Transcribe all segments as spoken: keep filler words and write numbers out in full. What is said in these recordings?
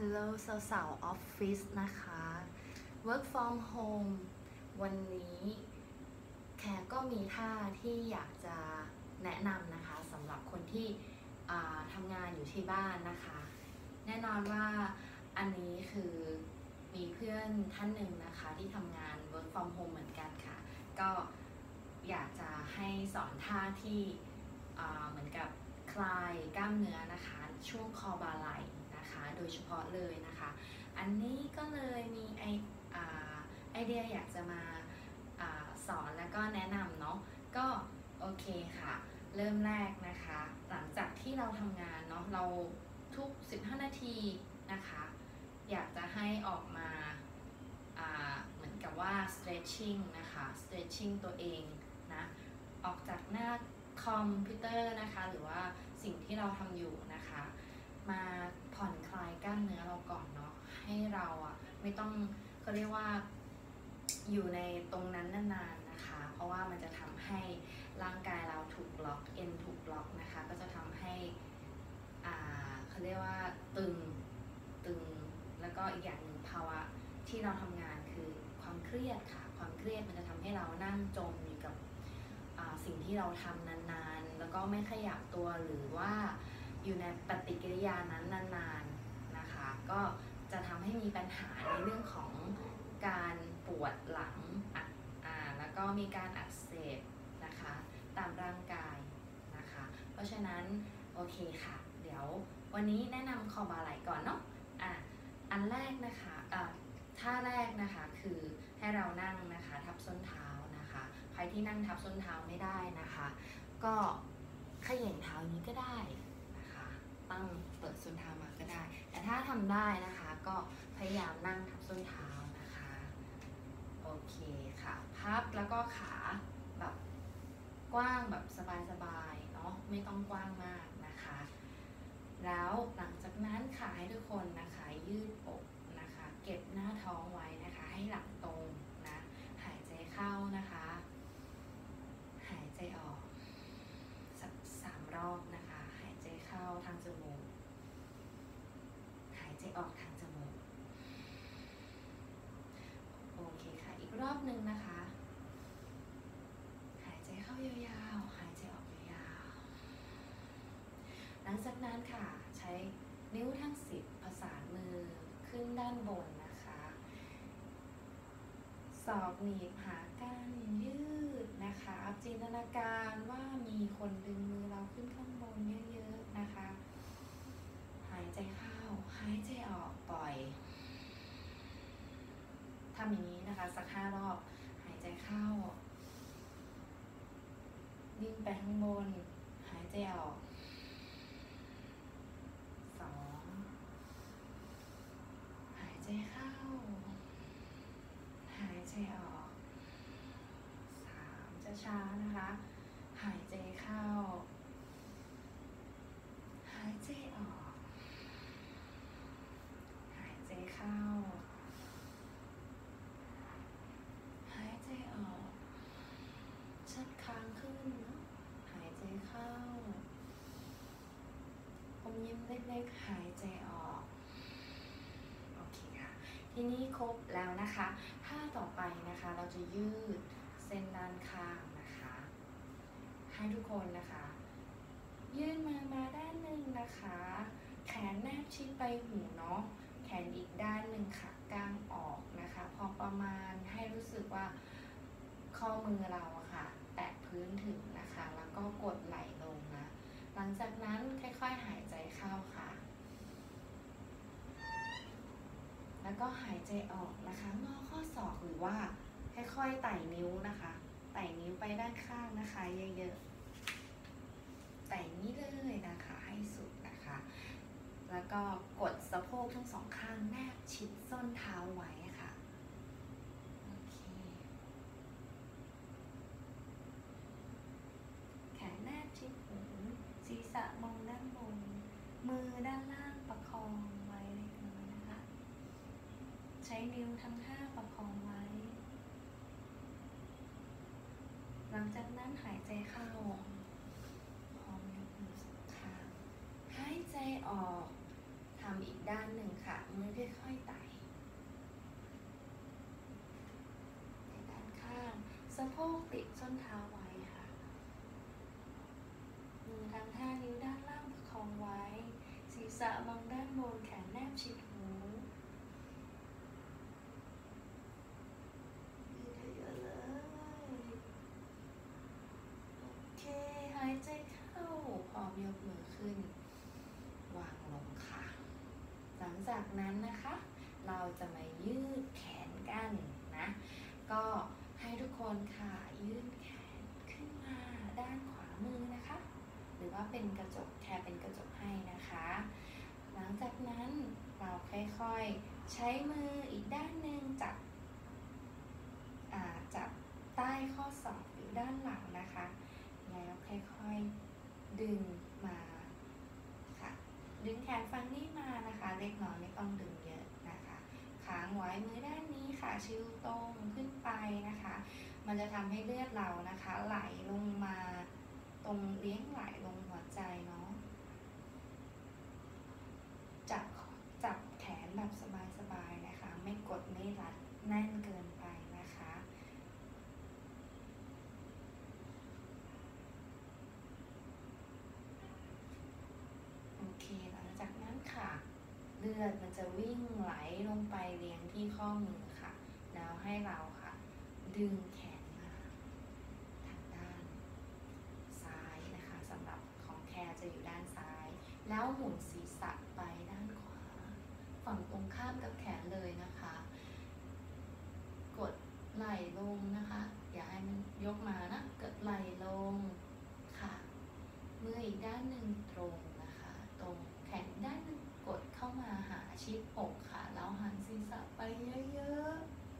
Hello สาวๆออฟฟิศนะคะ Work from home วันนี้แขกก็มีท่าที่อยากจะแนะนำนะคะสำหรับคนที่ทำงานอยู่ที่บ้านนะคะ แน่นอนว่าอันนี้คือมีเพื่อนท่านหนึ่งนะคะที่ทำงาน Work from home เหมือนกันค่ะ ก็อยากจะให้สอนท่าที่เหมือนกับคลายกล้ามเนื้อนะคะช่วงคอบ่าไหล่นะคะโดยเฉพาะเลยนะคะอันนี้ก็เลยมีไอไอเดียอยากจะมาอาสอนแล้วก็แนะนำเนาะก็โอเคค่ะเริ่มแรกนะคะหลังจากที่เราทำงานเนาะเราทุกสิบห้านาทีนะคะอยากจะให้ออกมาเหมือนกับว่า stretching นะคะ stretching ตัวเองนะออกจากหน้าคอมพิวเตอร์นะคะหรือว่าสิ่งที่เราทำอยู่นะคะมาผ่อนคลายกล้ามเนื้อเราก่อนเนาะให้เราอ่ะไม่ต้องเขาเรียกว่าอยู่ในตรงนั้นนานๆนะคะเพราะว่ามันจะทำให้ร่างกายเราถูกล็อกเอ็นถูกล็อกนะคะก็จะทำให้อ่าเขาเรียกว่าตึงตึงแล้วก็อีกอย่างหนึ่งภาวะที่เราทำงานคือความเครียดค่ะความเครียดมันจะทำให้เรานั่งจมอยู่กับสิ่งที่เราทำนานๆแล้วก็ไม่ขยับตัวหรือว่าอยู่ในปฏิกิริยานั้นนานๆนะคะก็จะทำให้มีปัญหาในเรื่องของการปวดหลังอ่าแล้วก็มีการอักเสบนะคะตามร่างกายนะคะเพราะฉะนั้นโอเคค่ะเดี๋ยววันนี้แนะนำคอบ่าไหล่ก่อนเนาะอ่ะอันแรกนะคะอ่ะท่าแรกนะคะคือให้เรานั่งนะคะทับส้นเท้านะคะใครที่นั่งทับส้นเท้าไม่ได้นะคะก็เขย่งเท้านี้ก็ได้นะคะตั้งเปิดส้นเท้ามาก็ได้แต่ถ้าทำได้นะคะก็พยายามนั่งทับส้นเท้านะคะโอเคค่ะพับแล้วก็ขาแบบกว้างแบบสบายๆเนาะไม่ต้องกว้างมากนะคะแล้วหลังจากนั้นค่ะให้ทุกคนนะคะยืดอกนะคะเก็บหน้าท้องไว้นะคะให้หลังตรงนะหายใจเข้านะคะหายใจออกสักสามรอบนะคะหายใจเข้าทางจมูกหายใจออกทางจมูกโอเคค่ะอีกรอบหนึ่งนะคะหายใจเข้ายาวๆหายใจออกยาวๆหลังจากนั้นค่ะใช้นิ้วทั้งสิบประสานมือขึ้นด้านบนนะคะศอกหนีบหากันยืดนะคะจินตนาการว่ามีคนดึงมือเราขึ้นข้างบนเยอะๆนะคะหายใจเข้าหายใจออกปล่อยทำอย่างนี้นะคะสักห้ารอบหายใจเข้าดิ้นไปข้างบนหายใจออกสองหายใจเข้าหายใจออกสามช้าๆนะคะหายใจเข้าหายใจออกหายใจเข้าหายใจออกชัดค้างขึ้นหายใจเข้าอมยิ้มเล็กๆหายใจออกโอเคค่ะทีนี้ครบแล้วนะคะท่าต่อไปนะคะเราจะยืดเส้นด้านข้างนะคะให้ทุกคนนะคะยื่นมือมาด้านหนึ่งนะคะแขนแนบชิดไปหูเนาะแขนอีกด้านหนึ่งค่ะกางออกนะคะพอประมาณให้รู้สึกว่าข้อมือเราอะค่ะแตะพื้นถึงนะคะแล้วก็กดไหล่ลงนะหลังจากนั้นค่อยๆหายใจเข้าค่ะแล้วก็หายใจออกนะคะงอข้อศอกหรือว่าค่อยๆไต่นิ้วนะคะไต่นิ้วไปด้านข้างนะคะเยอะๆไต่นี้เลยนะคะให้สุดนะคะแล้วก็กดสะโพกทั้งสองข้างแนบชิดส้นเท้าไว้ค่ะโอเคแขนแนบชิดหูศีรษะมองด้านบนมือด้านล่างประคองไว้เล็กน้อยนะคะใช้นิ้วทั้งห้าประคองไว้หลังจากนั้นหายใจเข้าพร้อมยกมือสองข้างหายใจออกทำอีกด้านหนึ่งค่ะงะโพกติดส้นเท้าไว้ค่ะมือทั้งห้านิ้วด้านล่างประคองไว้ศีรษะมองด้านบนแขนแนบชิดหูยืดเยอะๆเลยโอเคหายใจเข้าพร้อมยกมือขึ้นวางลงค่ะหลังจากนั้นนะคะเราจะมายืดแขนกันนะก็ให้ทุกคนค่ะยืดแขนขึ้นมาด้านขวามือนะคะหรือว่าเป็นกระจกแค่เป็นกระจกให้นะคะหลังจากนั้นเราค่อยๆใช้มืออีกด้านหนึ่งจับจับใต้ข้อศอกอยู่ด้านหลังนะคะแล้วค่อยๆดึงมาค่ะดึงแขนฝั่งนี้มานะคะเล็กน้อยไม่ต้องดึงเยอะนะคะค้างไว้มือด้านนี้ค่ะชิวตรงขึ้นไปนะคะมันจะทำให้เลือดเรานะคะไหลลงมาตรงเลี้ยงไหลลงหัวใจเนาะจับจับแขนแบบสบายๆนะคะไม่กดไม่รัดแน่นเกินไปนะคะโอเคหลังจากนั้นค่ะเลือดมันจะวิ่งไหลลงไปเลี้ยงที่ข้อมือค่ะแล้วให้เราค่ะดึงแขนมาทางด้านซ้ายนะคะสำหรับของแคร์จะอยู่ด้านซ้ายแล้วหมุนศีรษะไปด้านขวาฝั่งตรงข้ามกับแขนเลยนะคะกดไหล่ลงนะคะอย่าให้มันยกมานะกดไหล่ลงค่ะมืออีกด้านหนึ่งตรงนะคะตรงแขนด้านหนึ่งกดเข้ามาหาชิดอกค่ะแล้วหันศีรษะไปเยอะ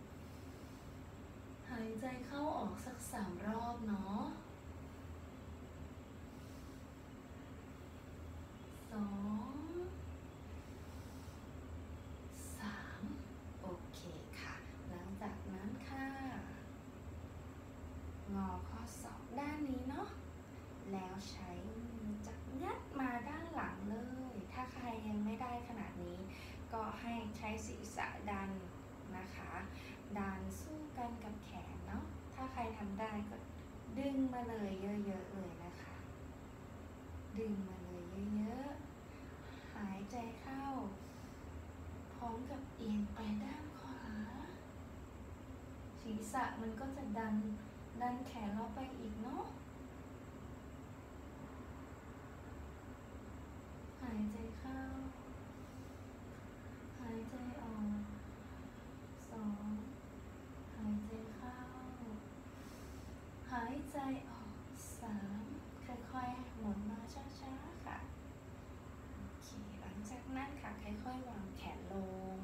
ๆหายใจเข้าออกสักสามรอบเนาะสองสามโอเคค่ะหลังจากนั้นค่ะงอข้อศอกด้านนี้เนาะแล้วใช้มือจับยัดมาด้านหลังเลยถ้าใครยังไม่ได้ขนาดนี้ก็ให้ใช้ศีรษะดันนะคะดันสู้กันกับแขนเนาะถ้าใครทำได้ก็ดึงมาเลยเยอะๆเลยนะคะดึงมาเลยเยอะๆหายใจเข้าพร้อมกับเอียงไปด้านขวาศีรษะมันก็จะดันดันแขนเราไปอีกเนาะหายใจเข้าหายใจออกสองหายใจเข้าหายใจออกสามค่อยๆหมุนมาช้าๆค่ะโอเคหลังจากนั้นค่ะค่อยๆวางแขนลง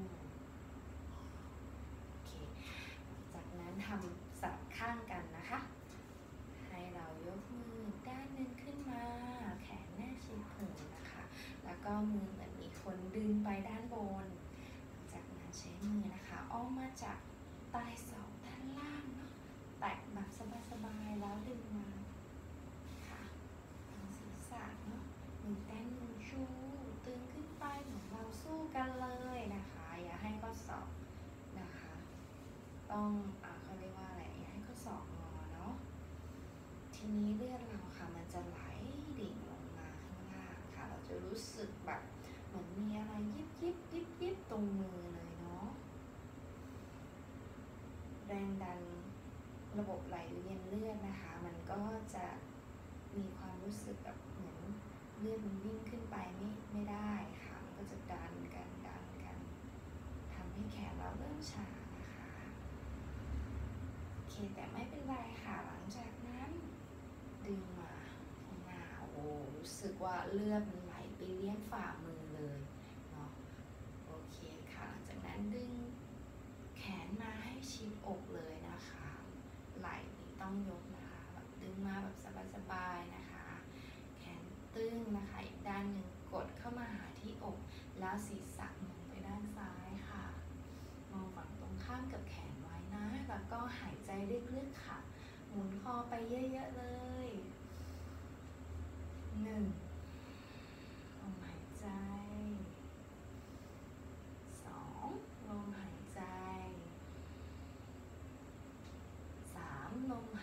โอเคจากนั้นทำสลับข้างกันนะคะให้เรายกมือด้านหนึ่งขึ้นมาแขนแนบชิดหูนะคะแล้วก็มือเหมือนมีคนดึงไปด้านบนจากนั้นใช้มือนะคะอ้อมมาจากใต้ศอกด้านล่างเนาะแตะแบบสบายๆแล้วดึงมาค่ะทางศีรษะเนาะมือแต้นมือชูตึงขึ้นไปเหมือนเราสู้กันเลยนะคะอย่าให้ข้อศอกนะคะต้องอ่าเขาเรียกว่าอะไรอย่าให้ข้อศอกงอเนาะทีนี้เลือดเราค่ะมันจะไหลดิ่งลงมาข้างล่างค่ะเราจะรู้สึกแบบเหมือนมีอะไรยิบยิบยิบยิบตรงมือเลยเนาะแรงดันระบบไหลเวียนเลือดนะคะมันก็จะมีความรู้สึกแบบเหมือนเลือดมันวิ่งขึ้นไปไม่ไม่ได้ค่ะมันก็จะดันกันดันกันทำให้แขนเราเริ่มชานะคะโอเคแต่ไม่เป็นไรค่ะหลังจากนั้นดึงมาข้างหน้าโอ้รู้สึกว่าเลือดมันไหลไปเลี้ยงฝ่ามือเลยเนาะโอเคค่ะหลังจากนั้นดึงแขนมาให้ชิดอกเลยนะคะไหล่นี่ต้องยกนะคะแบบดึงมาแบบสบายๆนะคะแขนตึงนะคะอีกด้านหนึ่งกดเข้ามาหาที่อกแล้วศีรษะมองไปด้านซ้ายค่ะมองฝั่งตรงข้ามกับแขนไว้นะแล้วก็หายใจลึกๆค่ะหมุนคอไปเยอะๆเลยหนึ่งลมหายใจสองลมหายใจสามลม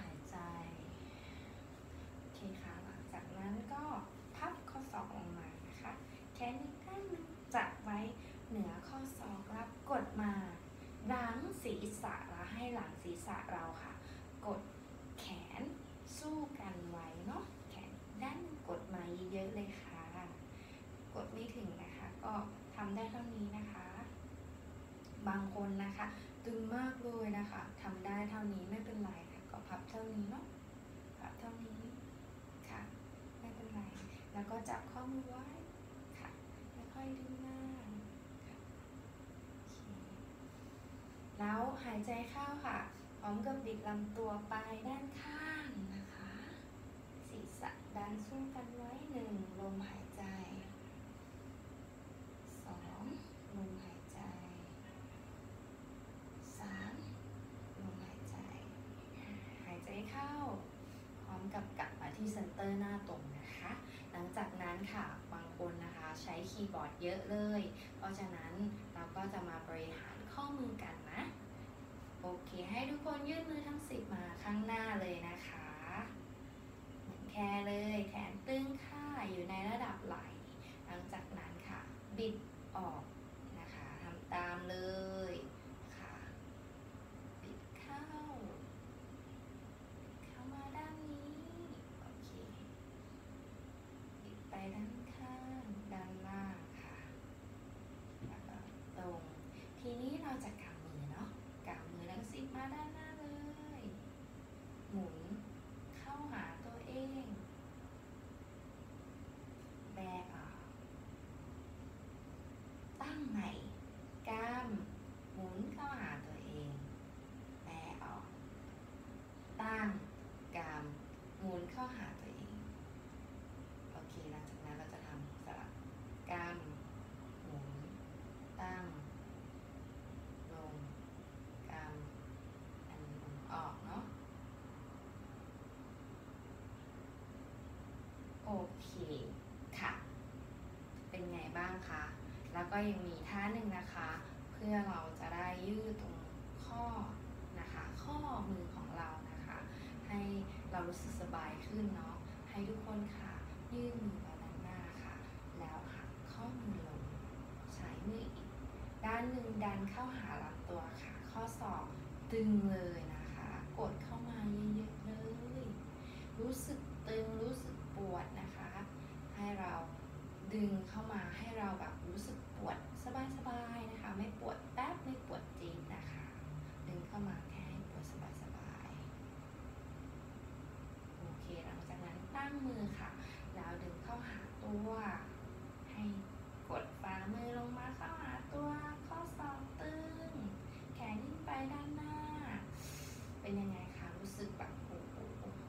หลังศีรษะแล้วให้หลังศีรษะเราค่ะกดแขนสู้กันไว้เนาะแขนด้านกดมาเยอะๆเลยค่ะกดไม่ถึงนะคะก็ทำได้เท่านี้นะคะบางคนนะคะตึงมากเลยนะคะทำได้เท่านี้ไม่เป็นไรค่ะก็พับเท่านี้เนาะพับเท่านี้ค่ะไม่เป็นไรแล้วก็จับข้อมือไว้ค่ะค่อยๆดึงมาค่ะแล้วหายใจเข้าค่ะพร้อมกับบิดลำตัวไปด้านข้างนะคะศีรษะดันสู้กันไว้หนึ่งลมหายใจสองลมหายใจสามลมหายใจหายใจเข้าพร้อมกับกลับมาที่เซนเตอร์หน้าตรงนะคะหลังจากนั้นค่ะบางคนนะคะใช้คีย์บอร์ดเยอะเลยเพราะฉะนั้นเราก็จะมาบริหารข้อมือกันนะโอเคให้ทุกคนยื่นมือทั้งสิบมาข้างหน้าเลยนะคะเหมือนแค่เลยแขนตึงค่ะอยู่ในระดับไหล่หลังจากนั้นค่ะบิดออกนะคะทำตามเลยค่ะบิดเข้าเข้ามาด้านนี้โอเคบิดไปด้านข้างด้านล่างค่ะแล้วก็ตรงทีนี้เราจะกำมือเนาะกำมือทั้งสิบมาด้านหน้าเลยหมุนเข้าหาตัวเองแบกออกตั้งใหม่กำหมุนเข้าหาตัวเองแบกออกตั้งกำหมุนเข้าหาตัวเองโอเคหลังจากนั้นเราจะทำสลับกำหมุนตั้งลงกำอันนี้หมุนออกเนาะโอเคค่ะเป็นไงบ้างคะแล้วก็ยังมีท่าหนึ่งนะคะเพื่อเราจะได้ยืดตรงข้อนะคะข้อมือของเรานะคะให้เรารู้สึกสบายขึ้นเนาะให้ทุกคนค่ะยื่นมือมาด้านหน้าค่ะแล้วหักข้อมือลงใช้มืออีกด้านหนึ่งดันเข้าหาลำตัวค่ะข้อศอกตึงเลยนะคะกดเข้ามาเยอะๆเลยรู้สึกตึงรู้สึกปวดนะคะให้เราดึงเข้ามาให้เราแบบรู้สึกปวดสบายๆนะคะไม่ปวดแป๊บไม่ปวดจี๊ดนะคะดึงเข้ามาแค่ให้ปวดสบายๆโอเคหลังจากนั้นตั้งมือค่ะแล้วดึงเข้าหาตัวให้กดฝ่ามือลงมาเข้าหาตัวข้อศอกตึงแขนยื่นไปด้านหน้าเป็นยังไงคะรู้สึกแบบโอ้โห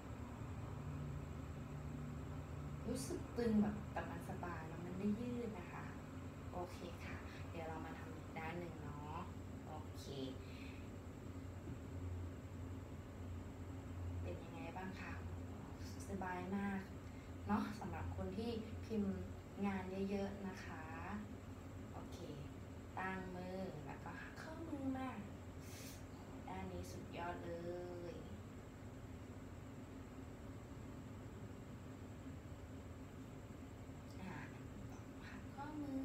รู้สึกตึงแบบแต่มันสบายแล้วมันได้ยืดนะคะโอเคค่ะเดี๋ยวเรามาทำอีกด้านหนึ่งเนาะโอเคเป็นยังไงบ้างคะสบายมากเนาะสำหรับคนที่พิมพ์งานเยอะๆนะคะโอเคตั้งมือแล้วก็หักข้อมือมาด้านนี้สุดยอดเลยหักข้อมือ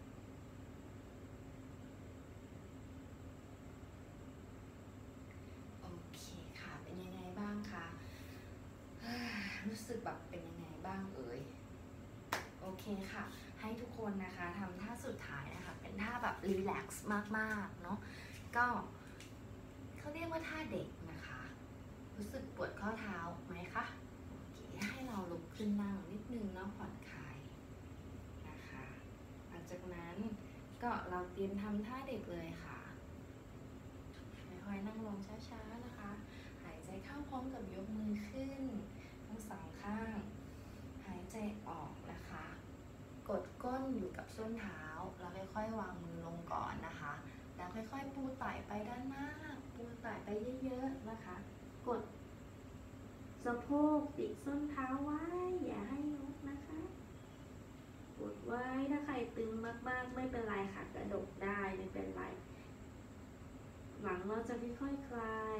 โอเคค่ะเป็นยังไงบ้างคะรู้สึกแบบเป็นยังไงบ้างเอ่ยโอเคค่ะให้ทุกคนนะคะทำท่าสุดท้ายนะคะเป็นท่าแบบรีแลกซ์มากๆเนาะก็เขาเรียกว่าท่าเด็กนะคะรู้สึกปวดข้อเท้าไหมคะโอเคให้เราลุกขึ้นนั่งนิดนึงเนาะผ่อนคลายนะคะหลังจากนั้นก็เราเตรียมทำท่าเด็กเลยค่ะค่อยๆนั่งลงช้าๆนะคะหายใจเข้าพร้อมกับยกมือขึ้นทั้งสองข้างหายใจออกนะคะกดก้นอยู่กับส้นเท้าแล้วค่อยๆวางมือลงก่อนนะคะแล้วค่อยๆปูไต่ไปด้านหน้าปูไต่ไปเยอะๆนะคะกดสะโพกติดส้นเท้าไว้อย่าให้ยกนะคะกดไว้ถ้าใครตึงมากๆไม่เป็นไรค่ะกระดกได้ไม่เป็นไรหลังเราจะค่อยๆคลาย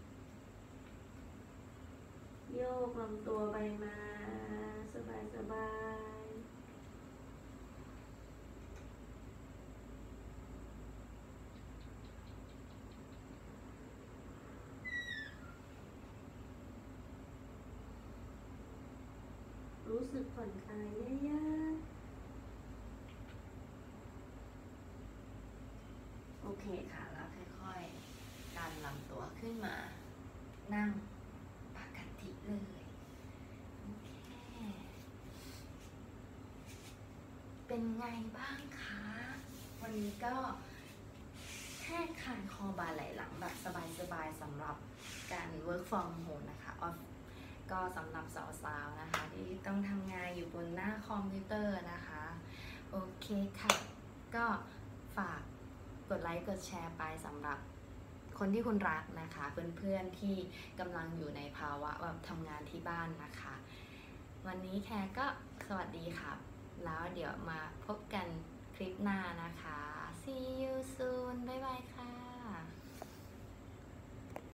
โยกลำตัวไปมาสบายๆสึกผ่อนคลายเยอะๆโอเคค่ะแล้วค่อยๆดันลำตัวขึ้นมานั่งปกติเลยโอเคเป็นไงบ้างคะวันนี้ก็แค่คลายคอบ่าไหล่หลังแบบสบายๆสำหรับการ work from home นะคะออฟก็สำหรับสาวๆนะคะที่ต้องทำงานอยู่บนหน้าคอมพิวเตอร์นะคะโอเคค่ะก็ฝากกดไลค์กดแชร์ไปสำหรับคนที่คุณรักนะคะเพื่อนๆที่กำลังอยู่ในภาวะแบบทำงานที่บ้านนะคะวันนี้แคร์ก็สวัสดีค่ะแล้วเดี๋ยวมาพบกันคลิปหน้านะคะ see you soon บ๊ายบายค่ะ